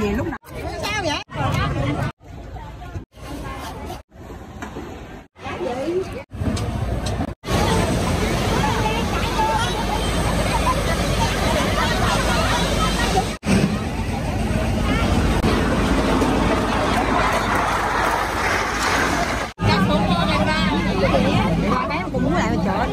về lúc nào. Sao vậy? Bé cũng muốn lại chợ.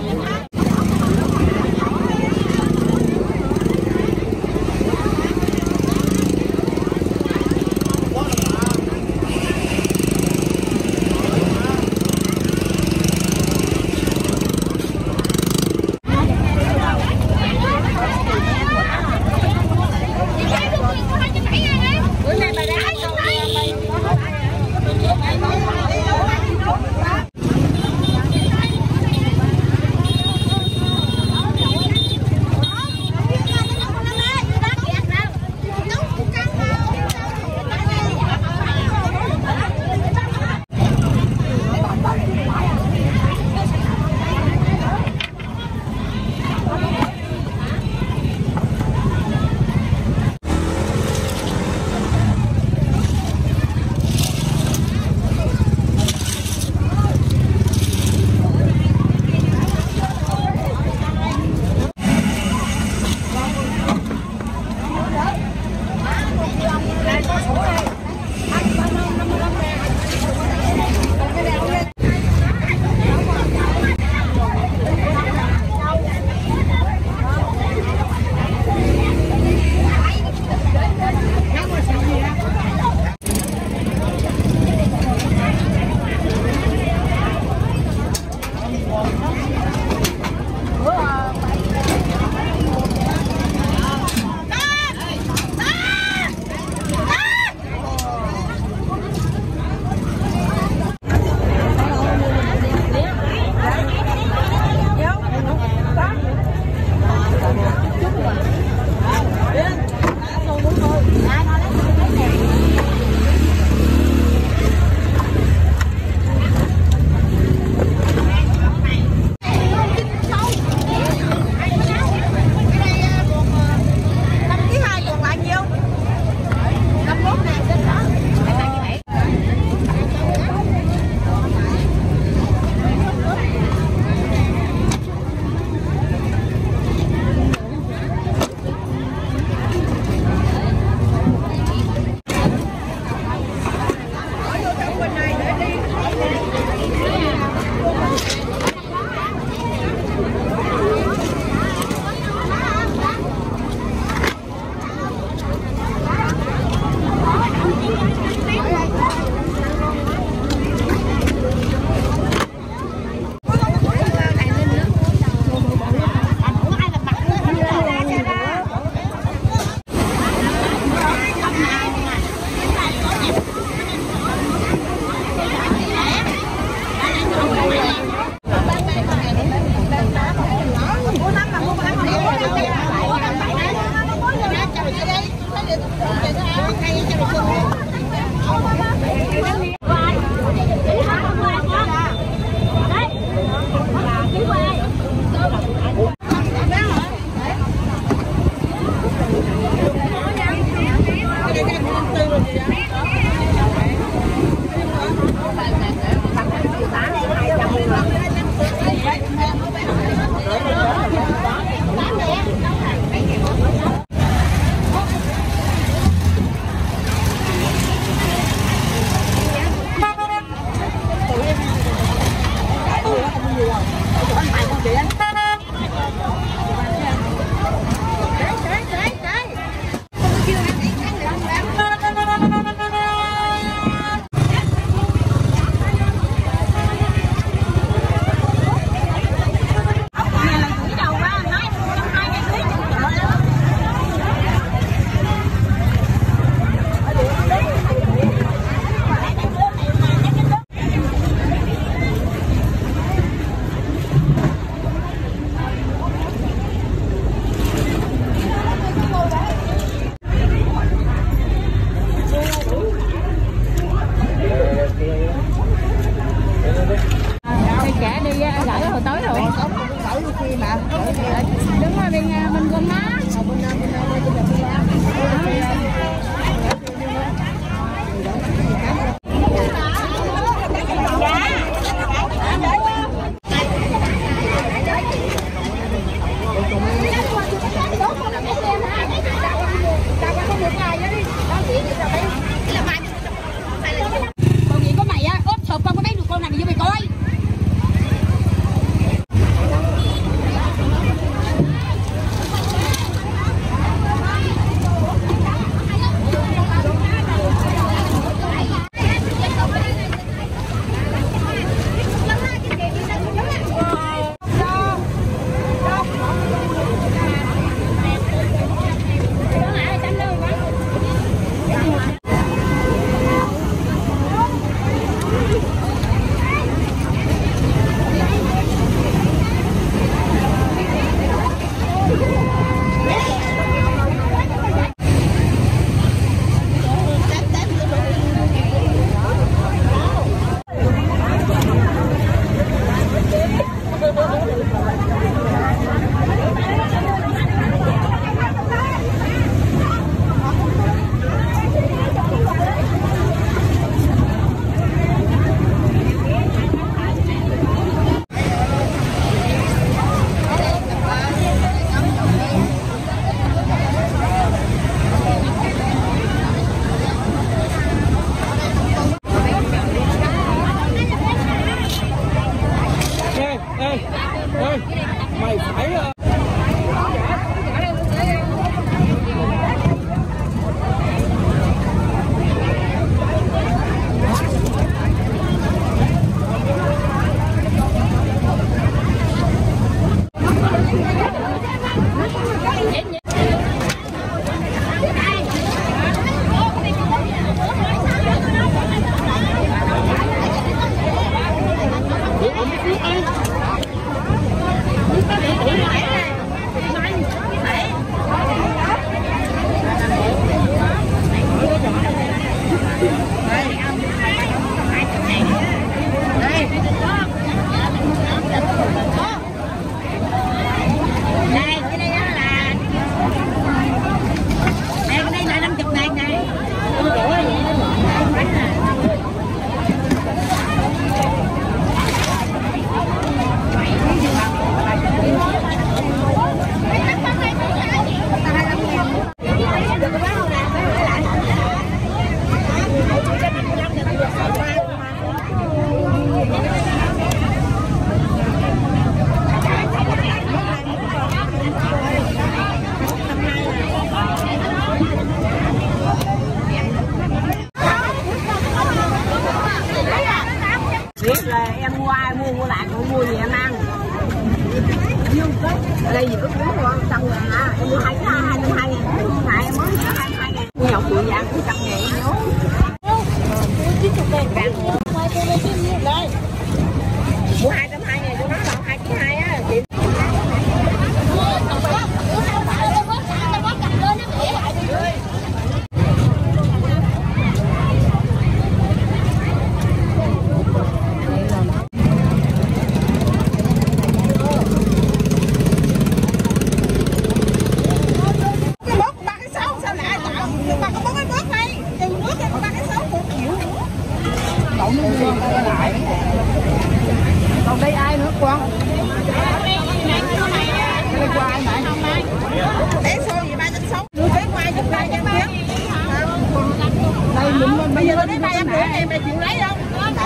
Bây giờ tôi đến 350 em mày chịu lấy không?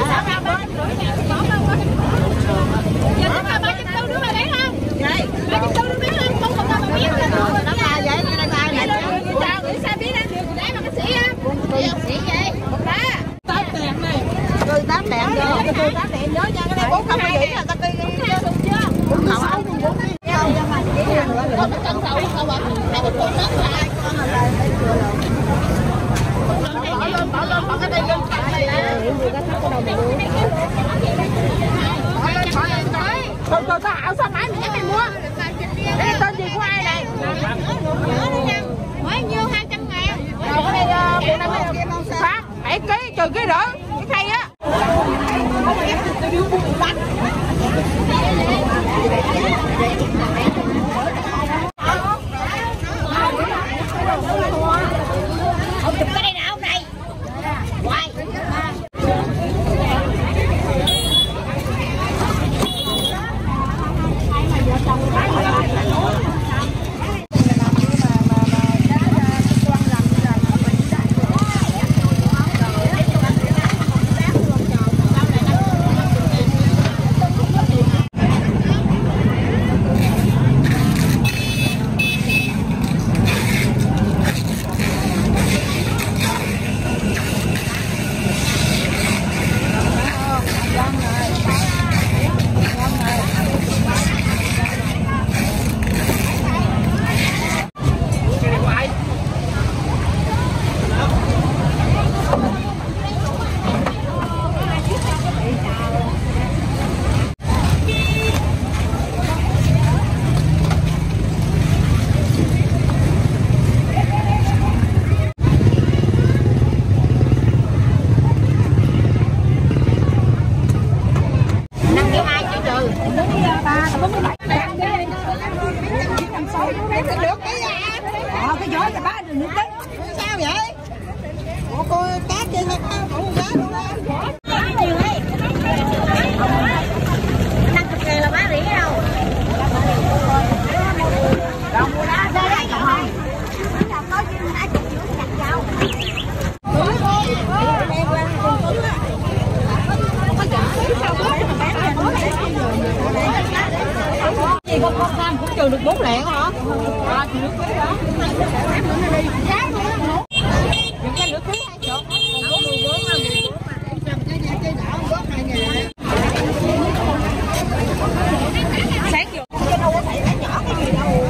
Giờ chúng ta 340 đứa mày lấy không? Vậy 340 đứa bán không? Không còn mà biết lên luôn. đó là vậy đây này. Chào nghĩ sao biết ăn được đá mà cái sĩ á. Sĩ vậy? Một đá. 8 đèn này. Tôi 8 đèn rồi. Tôi 8 đèn nhớ nha cái này 4 không phải là ta đi chưa? Cũng không ăn. Không cần sầu không ạ. Hai một con đất lại. Bỏ cái đây lên cạnh này nè. Tôi ảo sao mãi mày mua. Đây tên gì của ai này? Mới nhiêu 200.000. Rồi cái đây bộ năm phát 7 kg trừ cái rỡ cái khay á. Ông chụp cái đây nào ông này. Hoài. Cái giỏ là bá được đấy. Sao vậy? Ủa cô cá chơi hay sao? Ủa cá luôn á. Nhiều ấy. 50.000 là bán rỉ đâu. Đâu mua đá ra đây không? Có gì đã chụp chữ chặt vào. Em quen con Tuấn á. Có chở sao bớt mà bán ra nó gì con Sam cũng trừ được 4 lạng hả? À trừ được cái đó. Giá luôn. Những cái nửa ký 2 chục. Còn 14 là 14 mà. Cầm cái nhà chơi đỏ bớt 2.000. Sáng vô. Cái đâu có phải lá nhỏ cái gì đâu.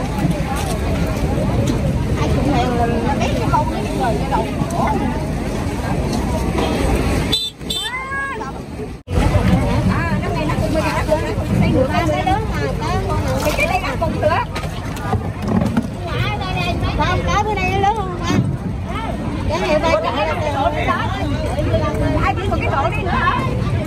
20.000 là nó bé cái bông này rồi cái đầu. Năm nay nó cũng 18 rồi. Đây người ta cái lớn mà cái đây là con nữa. Không, cá bữa nay nó lớn hơn ta. Cái này ba chợ ai biết một cái độ đi nữa hả?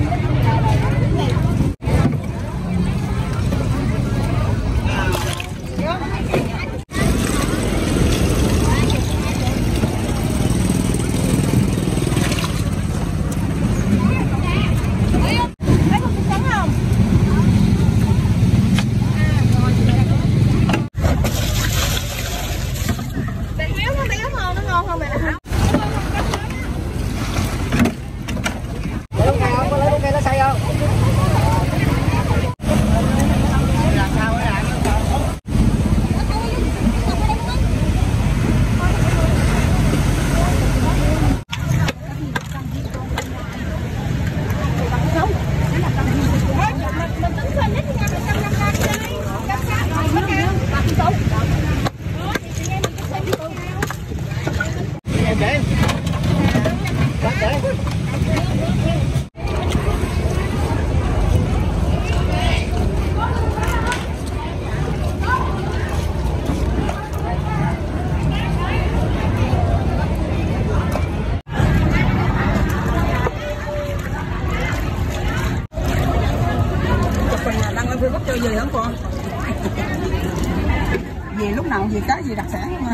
Về hả con? Về lúc nào về cái gì đặc sản mà.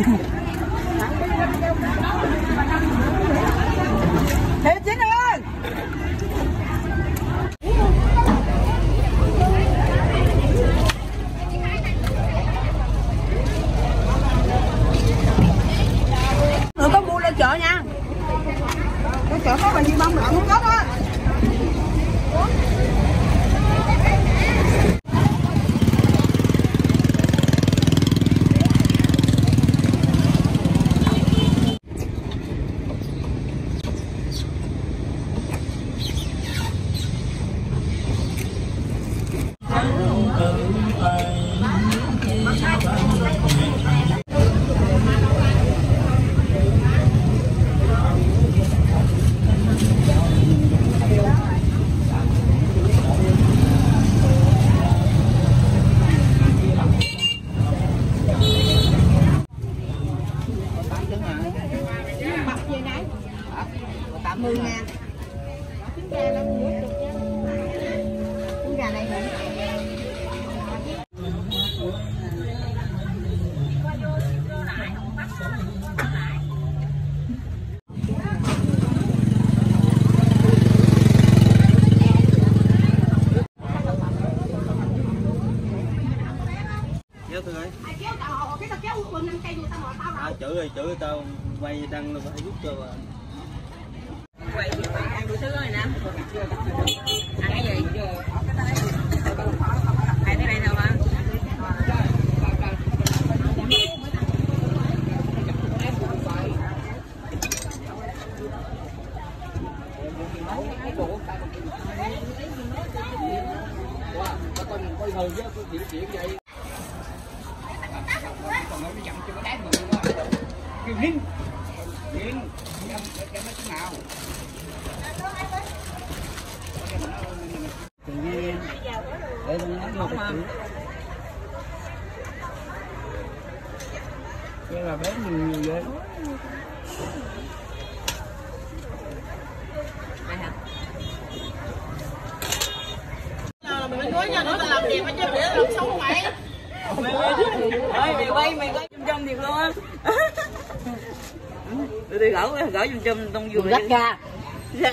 Thế Chính ơi. Rồi con mua lên chợ nha. chợ có bao nhiêu bông lợn không có đó. chửi tao quay đăng phải giúp cho quay ăn đủ thứ rồi nè. Ăn cái gì? Ăn cái này nào mà. coi hừ chứ chuyện vậy. Còn nó chậm cho cái đá mình luôn á. Kêu Linh. Linh, em nói thế nào? Tự nhiên. Để tôi nói một chút. Cái là bé nhiều vậy. Mình nói nha, nó làm đẹp chứ để làm xấu mày. Mày quay chum thiệt luôn á. Tôi gỡ chum tông vừa gắt ra. Dạ.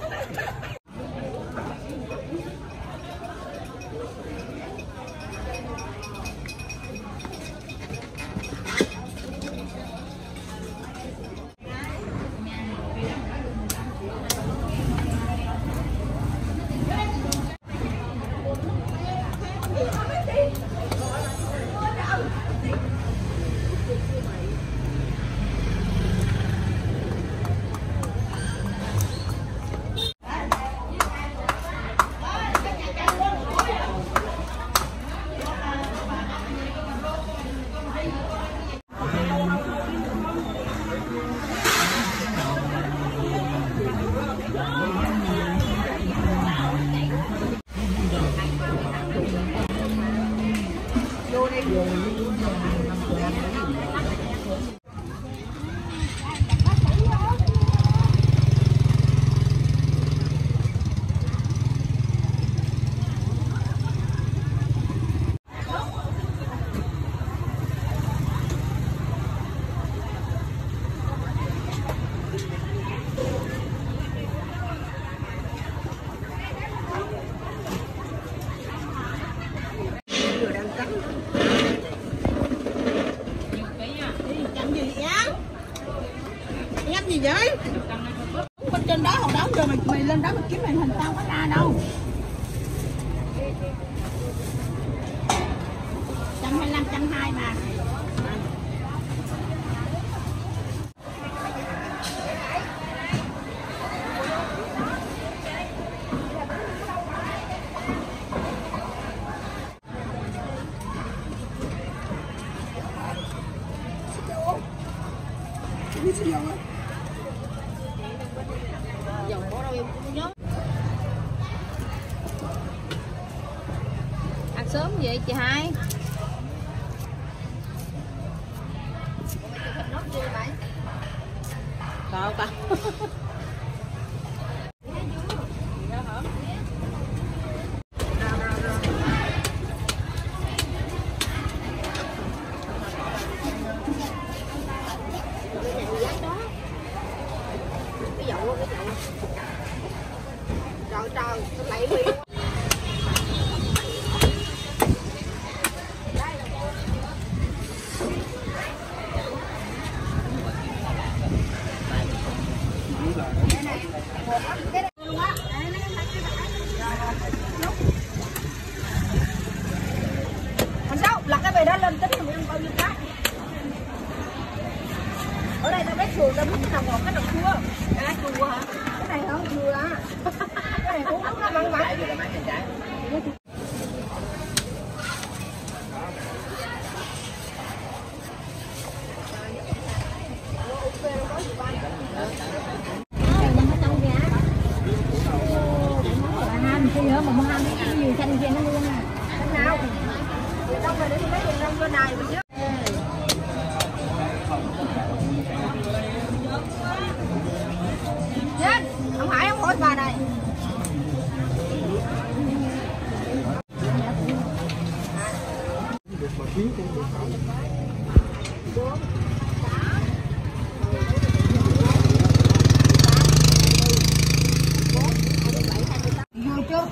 Gì vậy? Bên trên đó hồi đó giờ mày lên đó mày kiếm màn hình tao có ra đâu. 125, 120 mà. Dầu có đâu em cũng nhớ. Ăn sớm vậy chị Hai? Đâu ta? Trời, tôi lấy miếng. Ở đây tao biết sườn, tao biết cái nào ngọt cái nào chua. À chua hả? Cái này không chua á. Cái này uống nó mặn mặn. Cái nhớ mà mua ham cái gì xanh kia nó luôn à. Xanh nào? Đâu mà để mấy cái rong bên này mình chứ. Chết, không phải không hối bà này. Vui chưa?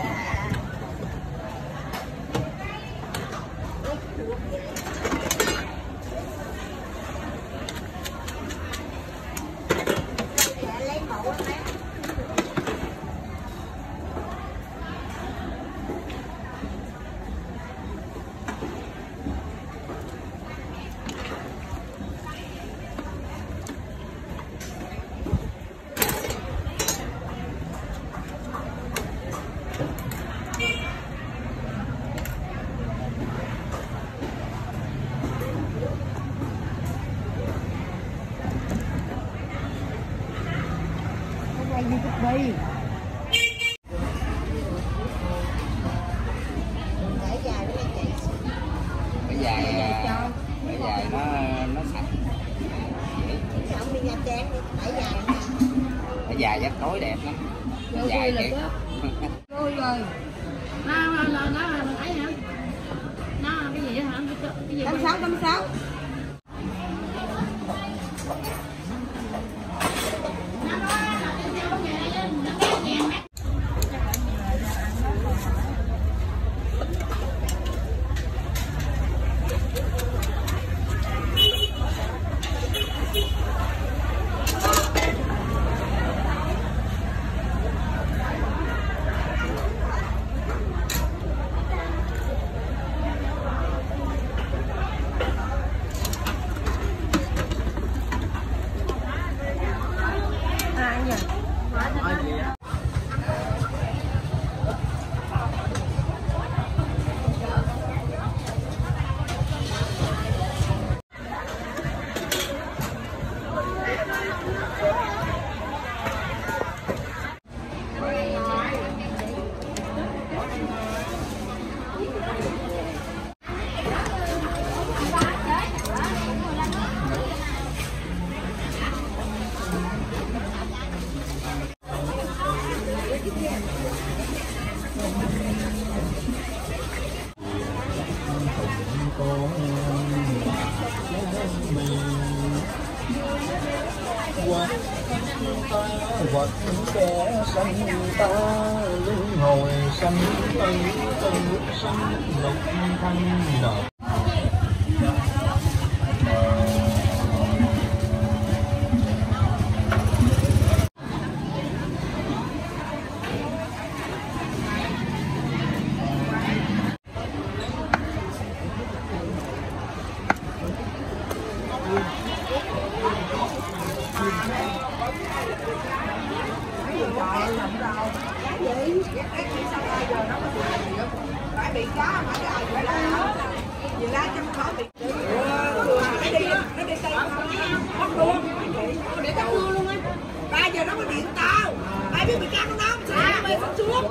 Đi. Bãi dài nó sạch. Không đi Nha Trang đi, Bãi dài dắt tối đẹp lắm. Bãi dài kìa. Vui rồi. Nó ấy hả? Nó cái gì hả? Cái gì? 86. Vật kẻ sanh ta luân hồi sanh tử tử sanh lục thanh nợ. Phải bị có mà cái ai phải la vì la trong khó bị nó đi tay không luôn để tao cưa luôn á 3 giờ nó có điện tao ai biết bị căng không sao mày sắp xuống.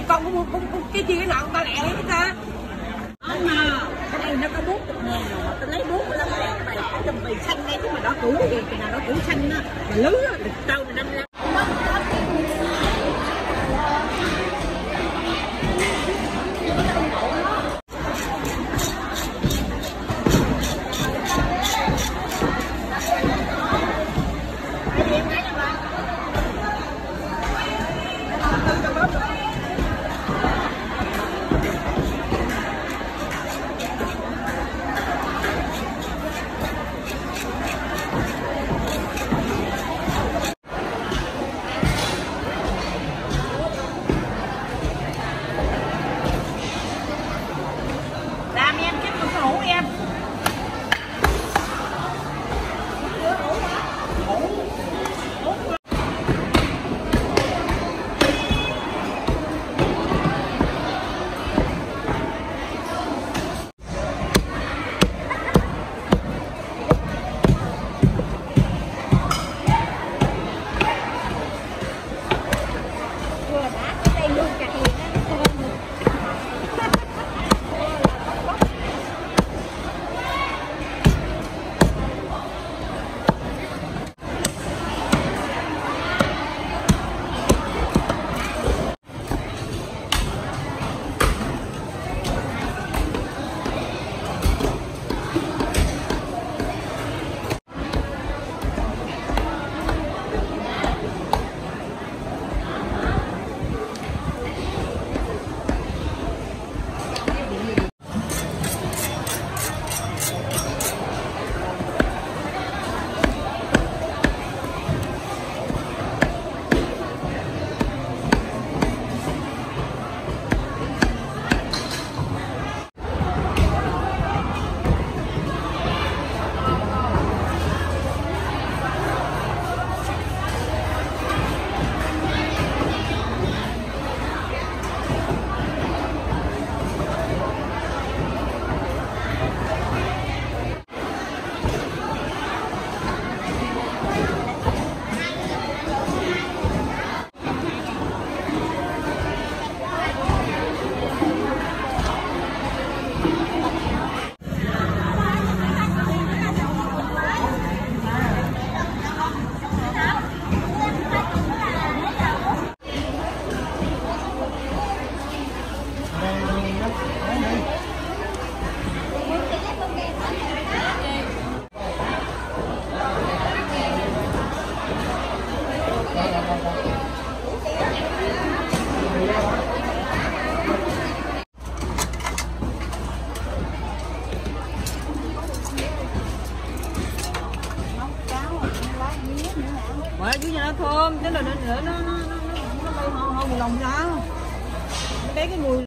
thì con cũng cái chi cái nào ta lẹ lấy ta. Không mà cái này nó có 40.000 rồi, tôi lấy 45 ngàn cái này trong bì xanh đây chứ mà đỏ cũ thì cái nào đỏ cũ xanh á, mà lứa được trâu là 55. Quả dưới nhà nó thơm, chứ là nó bay hơn 10 lòng ra. Nó bé cái mùi.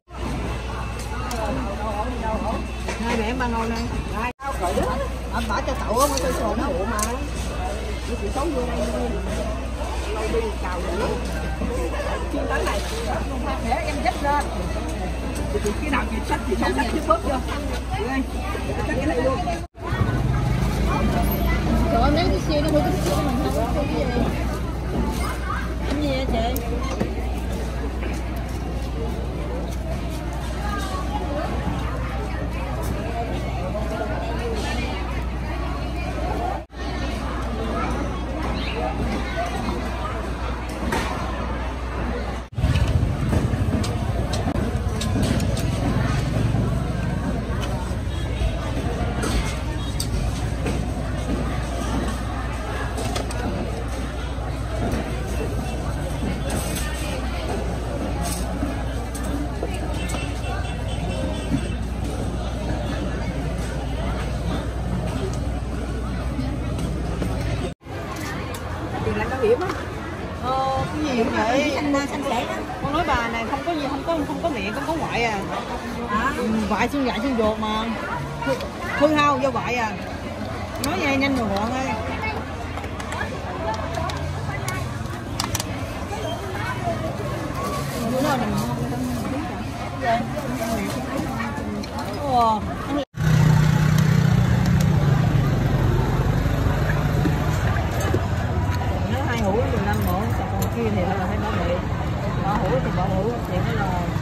Hai mẹ em ba ngồi này. Đây, tao cởi đó. Anh bỏ cho cậu á, cho sồn nó mà. Nó chị sống vô đây luôn. Lâu đi cào nữa. Chưa tới này. Không phải để em dắt lên. Thì cái nào chị xách chị sống xách chứ bớt vô. Đây. Xách cái này luôn. Trời ơi, mấy cái xe nó mua cái xe mình không có cái gì. Cái gì vậy chị? Hiểm á. Cái gì vậy? Xanh sẻ đó. Con nói bà này không có gì, không có mẹ, con có ngoại à. Ngoại xương gại xương ruột mà. Hư hao do ngoại à. Nói nghe nhanh rồi gọn ơi. Nó 2 hũ 15 bộ, còn kia thì là phải bỏ bự. Bỏ hũ thì bỏ hũ, thì nó là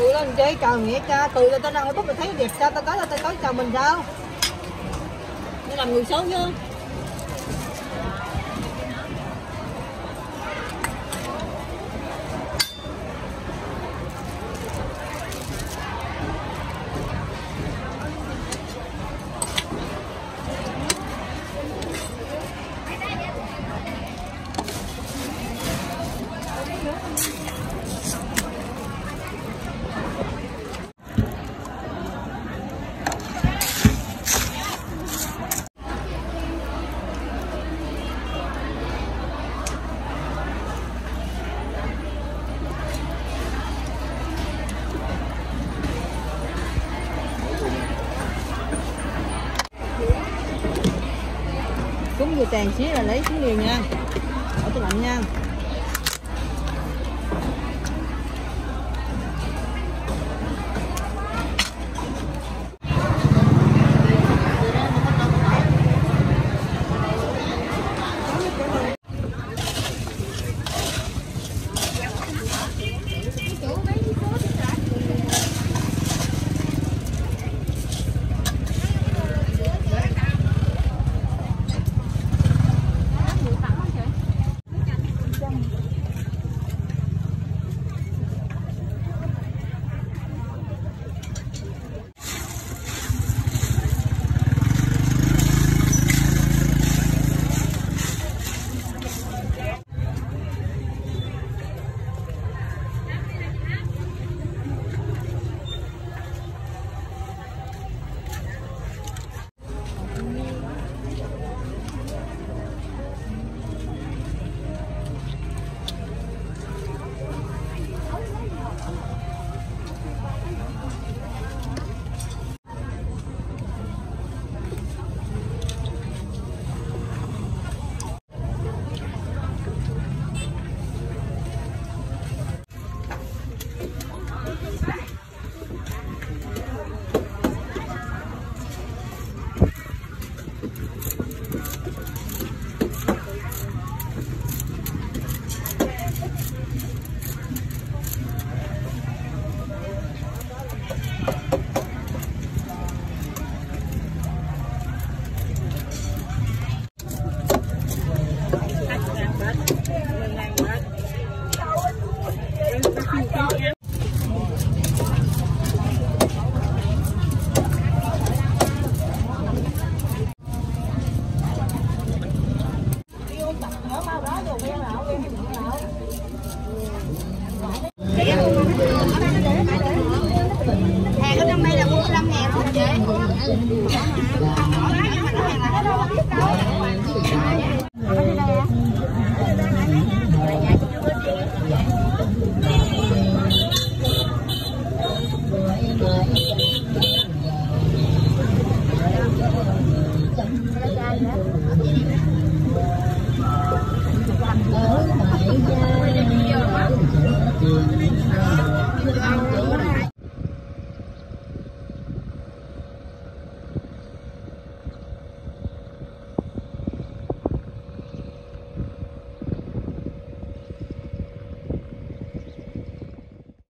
cười lên chơi trời nghĩa cha, cười lên tao đang bút mày thấy đẹp sao tao có chào mình sao? Nó làm người xấu chứ. Cúng vừa tàn xíu là lấy xuống liền nha, ở tủ lạnh nha. Hàng ở trong đây là 45.000 thôi chị.